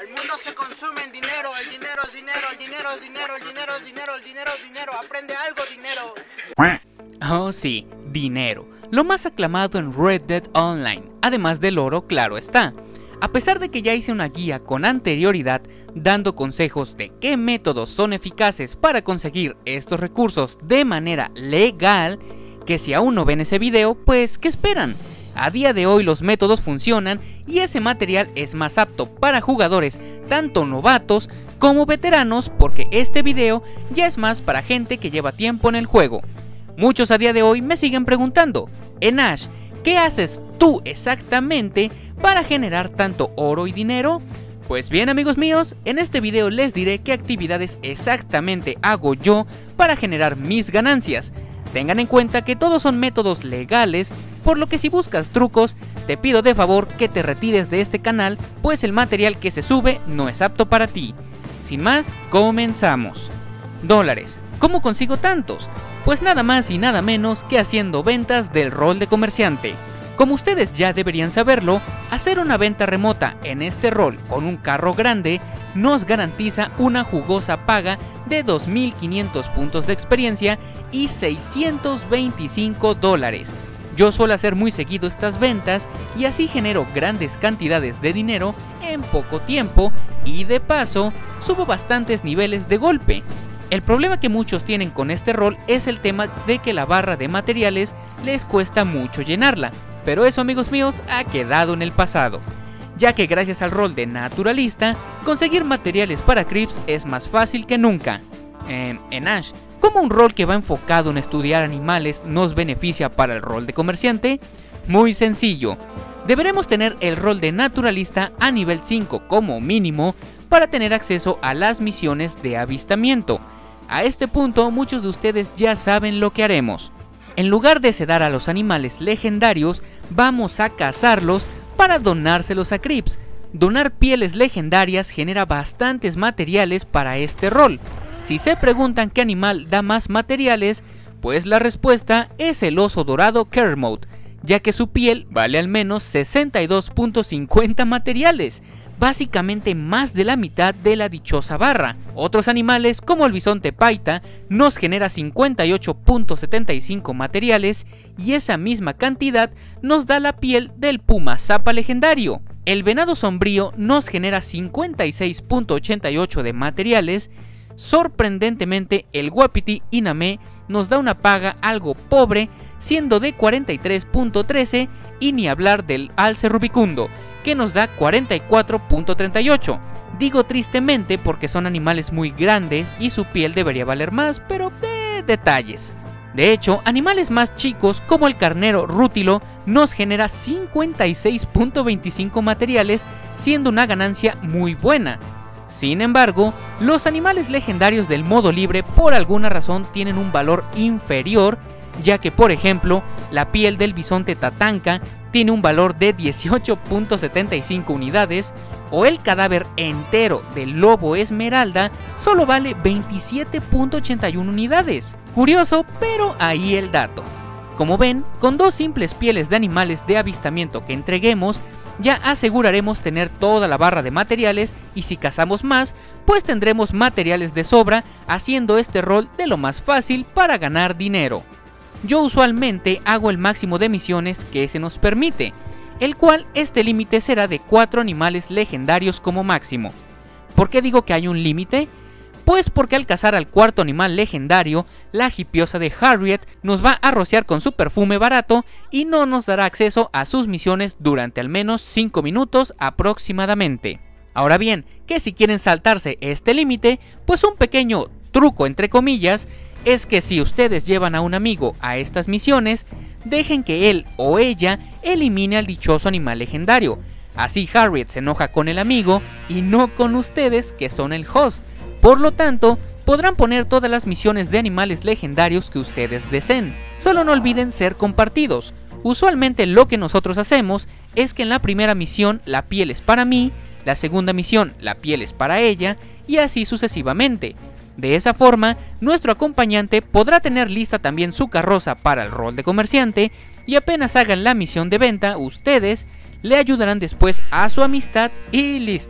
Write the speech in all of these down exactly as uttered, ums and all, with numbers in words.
El mundo se consume en dinero, el dinero es dinero, el dinero es dinero, el dinero es dinero, el dinero es dinero, aprende algo, dinero. Oh sí, dinero, lo más aclamado en Red Dead Online, además del oro, claro está. A pesar de que ya hice una guía con anterioridad dando consejos de qué métodos son eficaces para conseguir estos recursos de manera legal, que si aún no ven ese video, pues ¿qué esperan? A día de hoy los métodos funcionan y ese material es más apto para jugadores tanto novatos como veteranos, porque este video ya es más para gente que lleva tiempo en el juego. Muchos a día de hoy me siguen preguntando: Enash, ¿qué haces tú exactamente para generar tanto oro y dinero? Pues bien, amigos míos, en este video les diré qué actividades exactamente hago yo para generar mis ganancias. Tengan en cuenta que todos son métodos legales, por lo que si buscas trucos, te pido de favor que te retires de este canal, pues el material que se sube no es apto para ti. Sin más, comenzamos. Dólares. ¿Cómo consigo tantos? Pues nada más y nada menos que haciendo ventas del rol de comerciante. Como ustedes ya deberían saberlo, hacer una venta remota en este rol con un carro grande nos garantiza una jugosa paga de dos mil quinientos puntos de experiencia y seiscientos veinticinco dólares. Yo suelo hacer muy seguido estas ventas y así genero grandes cantidades de dinero en poco tiempo y de paso subo bastantes niveles de golpe. El problema que muchos tienen con este rol es el tema de que la barra de materiales les cuesta mucho llenarla, pero eso, amigos míos, ha quedado en el pasado, ya que gracias al rol de naturalista, conseguir materiales para creeps es más fácil que nunca. Eh, Enash, ¿cómo un rol que va enfocado en estudiar animales nos beneficia para el rol de comerciante? Muy sencillo, deberemos tener el rol de naturalista a nivel cinco como mínimo para tener acceso a las misiones de avistamiento. A este punto muchos de ustedes ya saben lo que haremos. En lugar de sedar a los animales legendarios, vamos a cazarlos para donárselos a creeps. Donar pieles legendarias genera bastantes materiales para este rol. Si se preguntan qué animal da más materiales, pues la respuesta es el oso dorado Kermode, ya que su piel vale al menos sesenta y dos punto cincuenta materiales, básicamente más de la mitad de la dichosa barra. Otros animales como el bisonte paita nos genera cincuenta y ocho punto setenta y cinco materiales y esa misma cantidad nos da la piel del puma zapa legendario. El venado sombrío nos genera cincuenta y seis punto ochenta y ocho de materiales. Sorprendentemente, el Wapiti Iname nos da una paga algo pobre, siendo de cuarenta y tres punto trece, y ni hablar del alce rubicundo, que nos da cuarenta y cuatro punto treinta y ocho. Digo tristemente porque son animales muy grandes y su piel debería valer más, pero eh, detalles. De hecho, animales más chicos como el carnero rútilo nos genera cincuenta y seis punto veinticinco materiales, siendo una ganancia muy buena. Sin embargo, los animales legendarios del modo libre por alguna razón tienen un valor inferior, ya que por ejemplo, la piel del bisonte tatanka tiene un valor de dieciocho punto setenta y cinco unidades, o el cadáver entero del lobo esmeralda solo vale veintisiete punto ochenta y una unidades. Curioso, pero ahí el dato. Como ven, con dos simples pieles de animales de avistamiento que entreguemos, ya aseguraremos tener toda la barra de materiales, y si cazamos más, pues tendremos materiales de sobra, haciendo este rol de lo más fácil para ganar dinero. Yo usualmente hago el máximo de misiones que se nos permite, el cual este límite será de cuatro animales legendarios como máximo. ¿Por qué digo que hay un límite? Pues porque al cazar al cuarto animal legendario, la hipiosa de Harriet nos va a rociar con su perfume barato y no nos dará acceso a sus misiones durante al menos cinco minutos aproximadamente. Ahora bien, que si quieren saltarse este límite, pues un pequeño truco entre comillas es que si ustedes llevan a un amigo a estas misiones, dejen que él o ella elimine al dichoso animal legendario. Así Harriet se enoja con el amigo y no con ustedes, que son el host. Por lo tanto, podrán poner todas las misiones de animales legendarios que ustedes deseen. Solo no olviden ser compartidos. Usualmente lo que nosotros hacemos es que en la primera misión la piel es para mí, la segunda misión la piel es para ella y así sucesivamente. De esa forma, nuestro acompañante podrá tener lista también su carroza para el rol de comerciante y apenas hagan la misión de venta, ustedes le ayudarán después a su amistad y listo.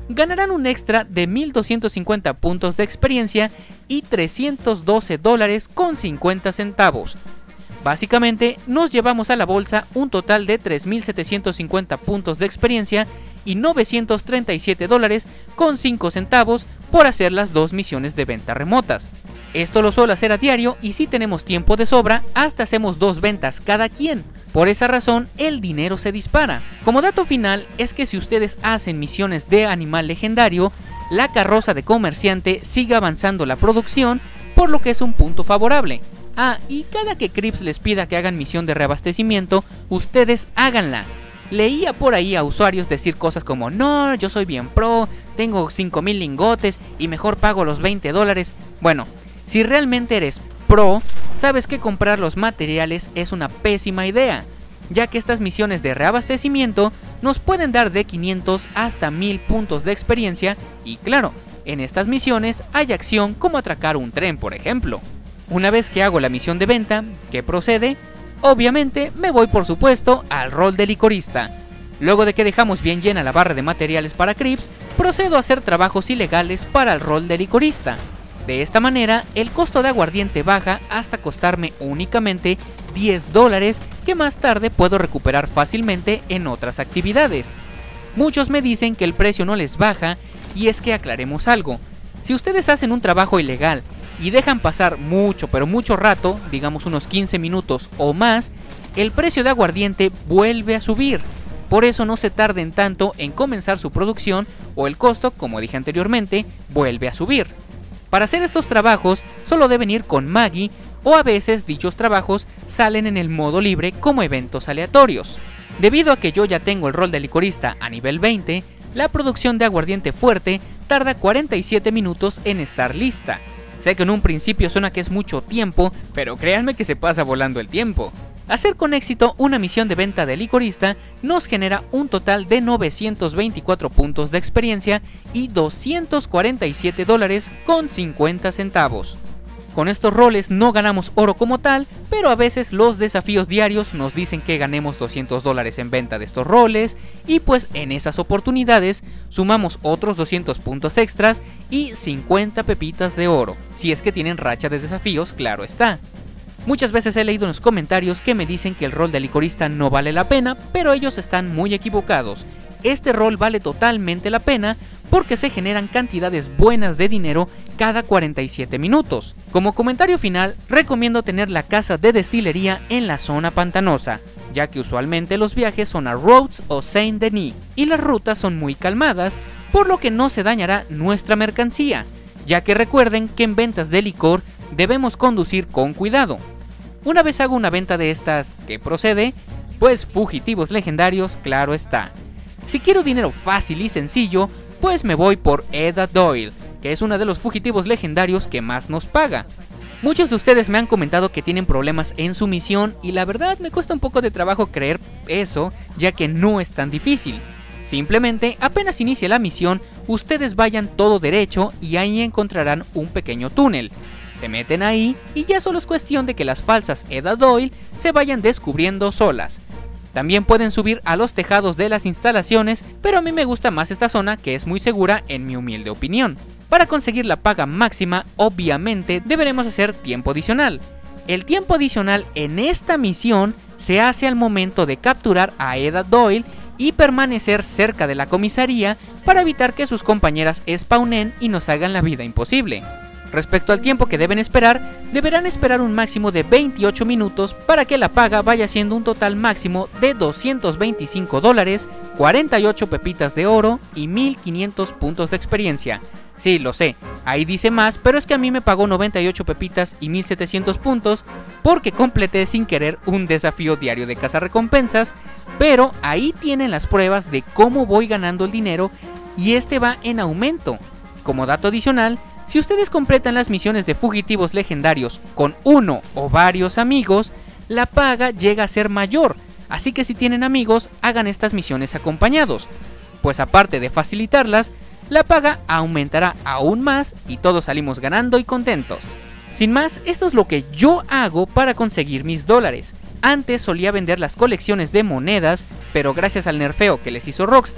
ganarán un extra de mil doscientos cincuenta puntos de experiencia y trescientos doce dólares con cincuenta centavos. Básicamente nos llevamos a la bolsa un total de tres mil setecientos cincuenta puntos de experiencia y novecientos treinta y siete dólares con cinco centavos por hacer las dos misiones de venta remotas. Esto lo suelo hacer a diario y si tenemos tiempo de sobra, hasta hacemos dos ventas cada quien. Por esa razón, el dinero se dispara. Como dato final, es que si ustedes hacen misiones de animal legendario, la carroza de comerciante sigue avanzando la producción, por lo que es un punto favorable. Ah, y cada que Crips les pida que hagan misión de reabastecimiento, ustedes háganla. Leía por ahí a usuarios decir cosas como: no, yo soy bien pro, tengo cinco mil lingotes y mejor pago los veinte dólares. Bueno, si realmente eres pro, sabes que comprar los materiales es una pésima idea, ya que estas misiones de reabastecimiento nos pueden dar de quinientos hasta mil puntos de experiencia y claro, en estas misiones hay acción como atracar un tren, por ejemplo. Una vez que hago la misión de venta, ¿qué procede? Obviamente me voy por supuesto al rol de licorista. Luego de que dejamos bien llena la barra de materiales para Crips, procedo a hacer trabajos ilegales para el rol de licorista. De esta manera, el costo de aguardiente baja hasta costarme únicamente diez dólares, que más tarde puedo recuperar fácilmente en otras actividades. Muchos me dicen que el precio no les baja, y es que aclaremos algo. Si ustedes hacen un trabajo ilegal y dejan pasar mucho pero mucho rato, digamos unos quince minutos o más, el precio de aguardiente vuelve a subir. Por eso no se tarden tanto en comenzar su producción o el costo, como dije anteriormente, vuelve a subir. Para hacer estos trabajos solo deben ir con Maggie, o a veces dichos trabajos salen en el modo libre como eventos aleatorios. Debido a que yo ya tengo el rol de licorista a nivel veinte, la producción de aguardiente fuerte tarda cuarenta y siete minutos en estar lista. Sé que en un principio suena que es mucho tiempo, pero créanme que se pasa volando el tiempo. Hacer con éxito una misión de venta de licorista nos genera un total de novecientos veinticuatro puntos de experiencia y doscientos cuarenta y siete dólares con cincuenta centavos. Con estos roles no ganamos oro como tal, pero a veces los desafíos diarios nos dicen que ganemos doscientos dólares en venta de estos roles, y pues en esas oportunidades sumamos otros doscientos puntos extras y cincuenta pepitas de oro, si es que tienen racha de desafíos, claro está. Muchas veces he leído en los comentarios que me dicen que el rol de licorista no vale la pena, pero ellos están muy equivocados. Este rol vale totalmente la pena porque se generan cantidades buenas de dinero cada cuarenta y siete minutos. Como comentario final, recomiendo tener la casa de destilería en la zona pantanosa, ya que usualmente los viajes son a Rhodes o Saint-Denis y las rutas son muy calmadas, por lo que no se dañará nuestra mercancía, ya que recuerden que en ventas de licor debemos conducir con cuidado. Una vez hago una venta de estas, ¿qué procede? Pues fugitivos legendarios, claro está. Si quiero dinero fácil y sencillo, pues me voy por Edda Doyle, que es uno de los fugitivos legendarios que más nos paga. Muchos de ustedes me han comentado que tienen problemas en su misión y la verdad me cuesta un poco de trabajo creer eso, ya que no es tan difícil. Simplemente, apenas inicie la misión, ustedes vayan todo derecho y ahí encontrarán un pequeño túnel. Se meten ahí y ya solo es cuestión de que las falsas Edda Doyle se vayan descubriendo solas. También pueden subir a los tejados de las instalaciones, pero a mí me gusta más esta zona, que es muy segura en mi humilde opinión. Para conseguir la paga máxima, obviamente deberemos hacer tiempo adicional. El tiempo adicional en esta misión se hace al momento de capturar a Edda Doyle y permanecer cerca de la comisaría para evitar que sus compañeras spawnen y nos hagan la vida imposible. Respecto al tiempo que deben esperar, deberán esperar un máximo de veintiocho minutos para que la paga vaya siendo un total máximo de doscientos veinticinco dólares, cuarenta y ocho pepitas de oro y mil quinientos puntos de experiencia. Sí, lo sé, ahí dice más, pero es que a mí me pagó noventa y ocho pepitas y mil setecientos puntos porque completé sin querer un desafío diario de cazarrecompensas, pero ahí tienen las pruebas de cómo voy ganando el dinero y este va en aumento. Como dato adicional, si ustedes completan las misiones de fugitivos legendarios con uno o varios amigos, la paga llega a ser mayor, así que si tienen amigos, hagan estas misiones acompañados, pues aparte de facilitarlas, la paga aumentará aún más y todos salimos ganando y contentos. Sin más, esto es lo que yo hago para conseguir mis dólares. Antes solía vender las colecciones de monedas, pero gracias al nerfeo que les hizo Rockstar,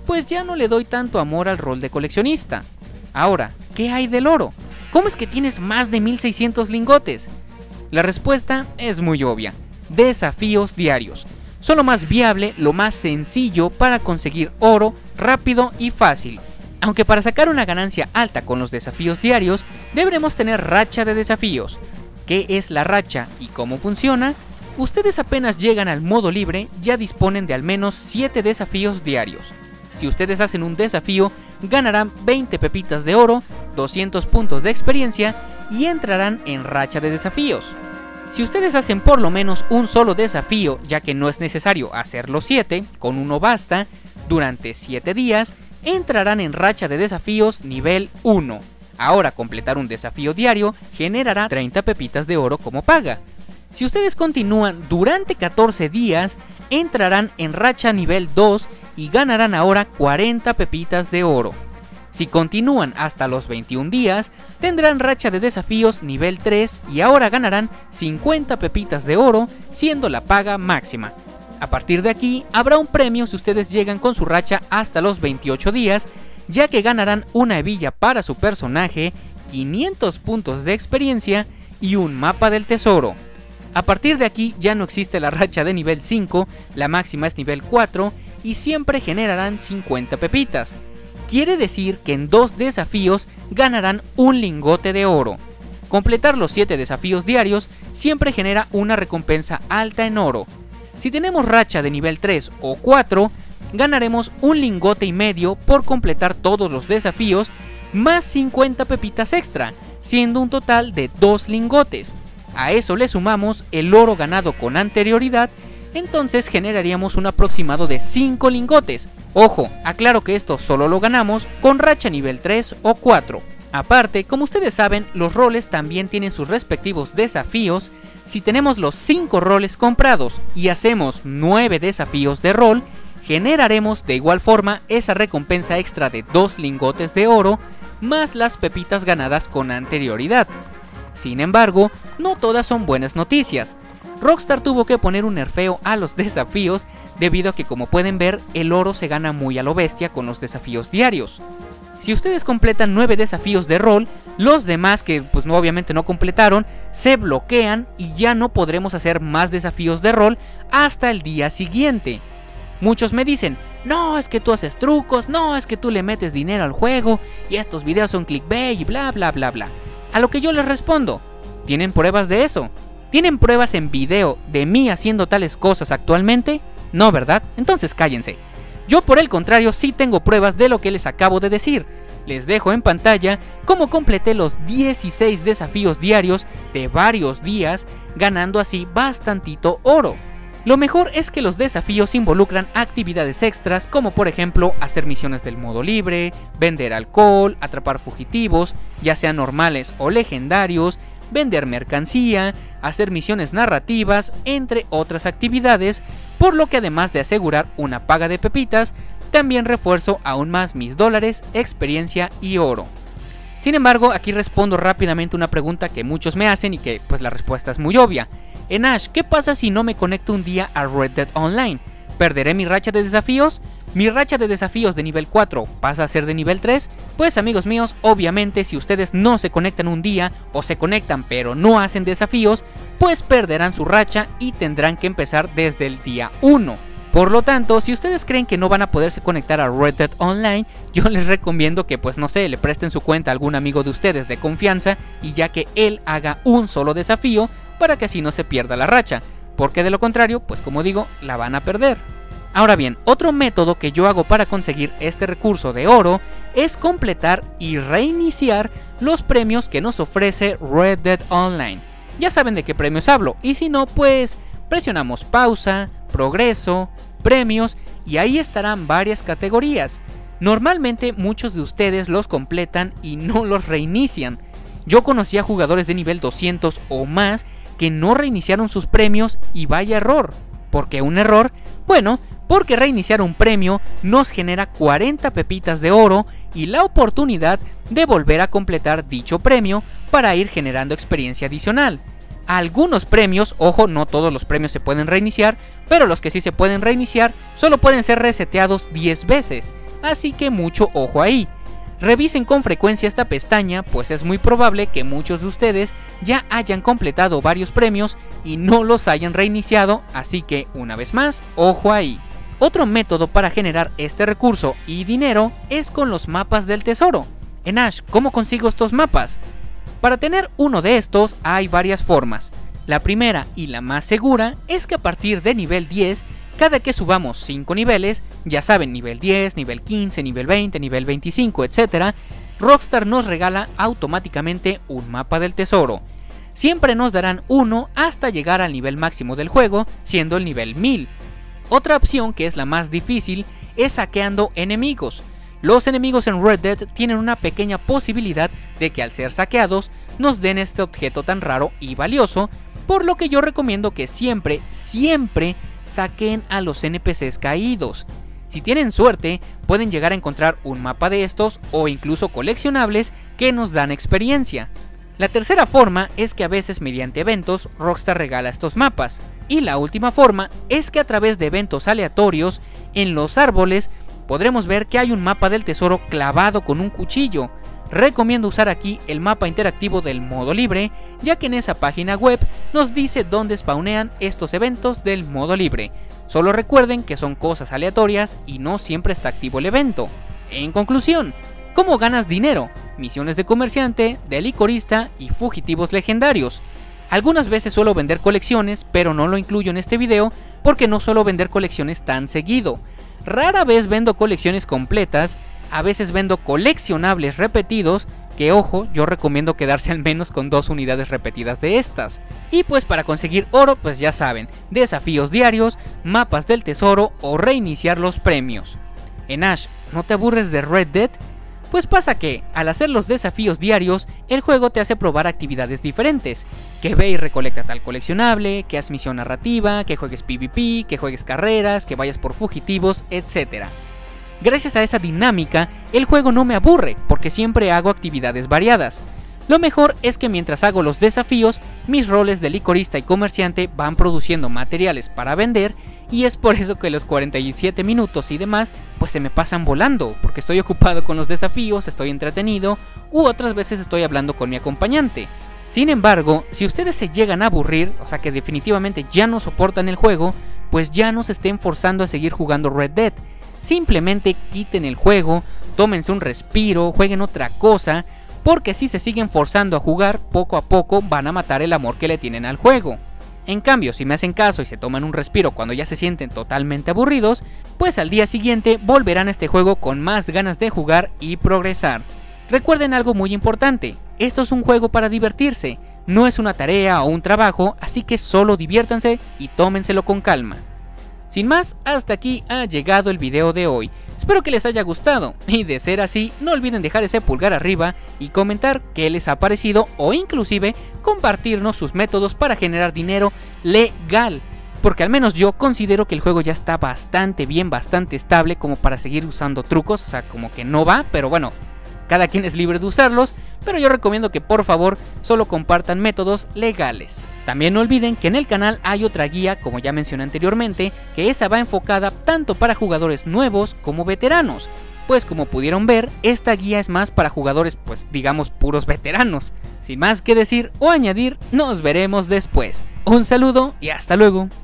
pues ya no le doy tanto amor al rol de coleccionista. Ahora, ¿qué hay del oro? ¿Cómo es que tienes más de mil seiscientos lingotes? La respuesta es muy obvia: desafíos diarios. Son lo más viable, lo más sencillo para conseguir oro rápido y fácil. Aunque para sacar una ganancia alta con los desafíos diarios, deberemos tener racha de desafíos. ¿Qué es la racha y cómo funciona? Ustedes apenas llegan al modo libre, ya disponen de al menos siete desafíos diarios. Si ustedes hacen un desafío, ganarán veinte pepitas de oro, doscientos puntos de experiencia y entrarán en racha de desafíos. Si ustedes hacen por lo menos un solo desafío, ya que no es necesario hacer los siete, con uno basta, durante siete días, entrarán en racha de desafíos nivel uno. Ahora, completar un desafío diario generará treinta pepitas de oro como paga. Si ustedes continúan durante catorce días, entrarán en racha nivel dos y ganarán ahora cuarenta pepitas de oro. Si continúan hasta los veintiún días, tendrán racha de desafíos nivel tres y ahora ganarán cincuenta pepitas de oro, siendo la paga máxima. A partir de aquí, habrá un premio si ustedes llegan con su racha hasta los veintiocho días, ya que ganarán una hebilla para su personaje, quinientos puntos de experiencia y un mapa del tesoro. A partir de aquí ya no existe la racha de nivel cinco, la máxima es nivel cuatro y siempre generarán cincuenta pepitas. Quiere decir que en dos desafíos ganarán un lingote de oro. Completar los siete desafíos diarios siempre genera una recompensa alta en oro. Si tenemos racha de nivel tres o cuatro, ganaremos un lingote y medio por completar todos los desafíos, más cincuenta pepitas extra, siendo un total de dos lingotes. A eso le sumamos el oro ganado con anterioridad, entonces generaríamos un aproximado de cinco lingotes. Ojo, aclaro que esto solo lo ganamos con racha nivel tres o cuatro. Aparte, como ustedes saben, los roles también tienen sus respectivos desafíos. Si tenemos los cinco roles comprados y hacemos nueve desafíos de rol, generaremos de igual forma esa recompensa extra de dos lingotes de oro, más las pepitas ganadas con anterioridad. Sin embargo, no todas son buenas noticias. Rockstar tuvo que poner un nerfeo a los desafíos debido a que, como pueden ver, el oro se gana muy a lo bestia con los desafíos diarios. Si ustedes completan nueve desafíos de rol, los demás que pues no, obviamente no completaron, se bloquean y ya no podremos hacer más desafíos de rol hasta el día siguiente. Muchos me dicen, no, es que tú haces trucos, no, es que tú le metes dinero al juego y estos videos son clickbait y bla bla bla bla. A lo que yo les respondo, ¿tienen pruebas de eso? ¿Tienen pruebas en video de mí haciendo tales cosas actualmente? No, ¿verdad? Entonces cállense. Yo, por el contrario, sí tengo pruebas de lo que les acabo de decir. Les dejo en pantalla cómo completé los dieciséis desafíos diarios de varios días, ganando así bastantito oro. Lo mejor es que los desafíos involucran actividades extras como por ejemplo hacer misiones del modo libre, vender alcohol, atrapar fugitivos, ya sean normales o legendarios, vender mercancía, hacer misiones narrativas, entre otras actividades, por lo que además de asegurar una paga de pepitas, también refuerzo aún más mis dólares, experiencia y oro. Sin embargo, aquí respondo rápidamente una pregunta que muchos me hacen y que pues la respuesta es muy obvia. En Ash, ¿qué pasa si no me conecto un día a Red Dead Online? ¿Perderé mi racha de desafíos? ¿Mi racha de desafíos de nivel cuatro pasa a ser de nivel tres? Pues amigos míos, obviamente si ustedes no se conectan un día o se conectan pero no hacen desafíos, pues perderán su racha y tendrán que empezar desde el día uno. Por lo tanto, si ustedes creen que no van a poderse conectar a Red Dead Online, yo les recomiendo que pues no sé, le presten su cuenta a algún amigo de ustedes de confianza y ya que él haga un solo desafío para que así no se pierda la racha, porque de lo contrario, pues como digo, la van a perder. Ahora bien, otro método que yo hago para conseguir este recurso de oro es completar y reiniciar los premios que nos ofrece Red Dead Online. Ya saben de qué premios hablo, y si no, pues presionamos pausa, progreso, premios, y ahí estarán varias categorías. Normalmente muchos de ustedes los completan y no los reinician. Yo conocí a jugadores de nivel doscientos o más que no reiniciaron sus premios y vaya error. ¿Por qué un error? Bueno, porque reiniciar un premio nos genera cuarenta pepitas de oro y la oportunidad de volver a completar dicho premio para ir generando experiencia adicional. Algunos premios, ojo, no todos los premios se pueden reiniciar, pero los que sí se pueden reiniciar solo pueden ser reseteados diez veces. así que mucho ojo ahí. Revisen con frecuencia esta pestaña, pues es muy probable que muchos de ustedes ya hayan completado varios premios y no los hayan reiniciado, así que una vez más, ojo ahí. Otro método para generar este recurso y dinero es con los mapas del tesoro. En Ash, ¿cómo consigo estos mapas? Para tener uno de estos hay varias formas. La primera y la más segura es que a partir de nivel diez, cada que subamos cinco niveles, ya saben, nivel diez, nivel quince, nivel veinte, nivel veinticinco, etcétera, Rockstar nos regala automáticamente un mapa del tesoro. Siempre nos darán uno hasta llegar al nivel máximo del juego, siendo el nivel mil. Otra opción, que es la más difícil, es saqueando enemigos. Los enemigos en Red Dead tienen una pequeña posibilidad de que al ser saqueados nos den este objeto tan raro y valioso, por lo que yo recomiendo que siempre, siempre saquen a los N P Cs caídos. Si tienen suerte, pueden llegar a encontrar un mapa de estos o incluso coleccionables que nos dan experiencia. La tercera forma es que a veces mediante eventos Rockstar regala estos mapas. Y la última forma es que a través de eventos aleatorios en los árboles podremos ver que hay un mapa del tesoro clavado con un cuchillo. Recomiendo usar aquí el mapa interactivo del modo libre, ya que en esa página web nos dice dónde spawnean estos eventos del modo libre. Solo recuerden que son cosas aleatorias y no siempre está activo el evento. En conclusión, ¿cómo ganas dinero? Misiones de comerciante, de licorista y fugitivos legendarios. Algunas veces suelo vender colecciones, pero no lo incluyo en este video porque no suelo vender colecciones tan seguido. Rara vez vendo colecciones completas. A veces vendo coleccionables repetidos, que ojo, yo recomiendo quedarse al menos con dos unidades repetidas de estas. Y pues para conseguir oro, pues ya saben, desafíos diarios, mapas del tesoro o reiniciar los premios. En Ash, ¿no te aburres de Red Dead? Pues pasa que, al hacer los desafíos diarios, el juego te hace probar actividades diferentes. Que ve y recolecta tal coleccionable, que haz misión narrativa, que juegues PvP, que juegues carreras, que vayas por fugitivos, etcétera. Gracias a esa dinámica, el juego no me aburre, porque siempre hago actividades variadas. Lo mejor es que mientras hago los desafíos, mis roles de licorista y comerciante van produciendo materiales para vender, y es por eso que los cuarenta y siete minutos y demás, pues se me pasan volando, porque estoy ocupado con los desafíos, estoy entretenido, u otras veces estoy hablando con mi acompañante. Sin embargo, si ustedes se llegan a aburrir, o sea que definitivamente ya no soportan el juego, pues ya no se estén forzando a seguir jugando Red Dead. Simplemente quiten el juego, tómense un respiro, jueguen otra cosa, porque si se siguen forzando a jugar, poco a poco van a matar el amor que le tienen al juego. En cambio, si me hacen caso y se toman un respiro cuando ya se sienten totalmente aburridos, pues al día siguiente volverán a este juego con más ganas de jugar y progresar. Recuerden algo muy importante, esto es un juego para divertirse, no es una tarea o un trabajo, así que solo diviértanse y tómenselo con calma. Sin más, hasta aquí ha llegado el video de hoy. Espero que les haya gustado y de ser así, no olviden dejar ese pulgar arriba y comentar qué les ha parecido o inclusive compartirnos sus métodos para generar dinero legal. Porque al menos yo considero que el juego ya está bastante bien, bastante estable como para seguir usando trucos, o sea, como que no va, pero bueno, cada quien es libre de usarlos, pero yo recomiendo que por favor solo compartan métodos legales. También no olviden que en el canal hay otra guía, como ya mencioné anteriormente, que esa va enfocada tanto para jugadores nuevos como veteranos. Pues como pudieron ver, esta guía es más para jugadores, pues digamos puros veteranos. Sin más que decir o añadir, nos veremos después. Un saludo y hasta luego.